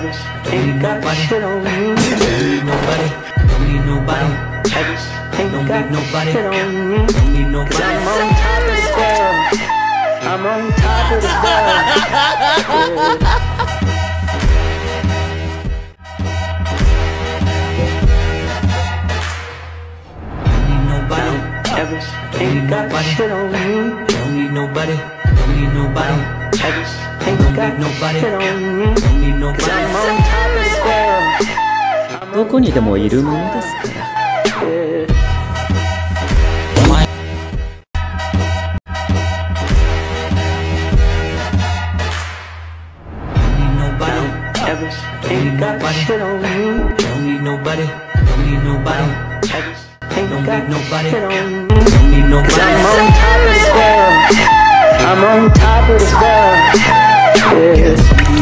just ain't got shit on me. Don't need nobody, don't need nobody. I just ain't got shit on me. Don't need nobody. 'Cause I'm on top of this world. I'm on top of this world. I just ain't got shit on me. Don't need nobody, don't need nobody. I just ain't got shit on me. Don't need nobody. 'Cause I'm on top of this world. どこにでもいるものですから。お前。 I just ain't got shit on me. Don't need nobody, don't need nobody. I just ain't got shit on me. Don't need nobody. 'Cause I'm on top of this world. I'm on top of this world. Yeah.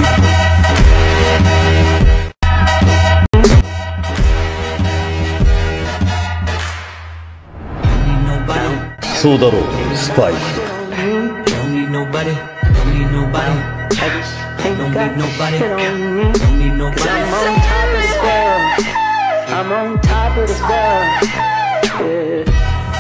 そうだろう、スパイ。 Don't need nobody, don't need nobody. I just ain't got shit on me. Don't need nobody. 'Cause I'm on top of this world. I'm on top of this world. Yeah.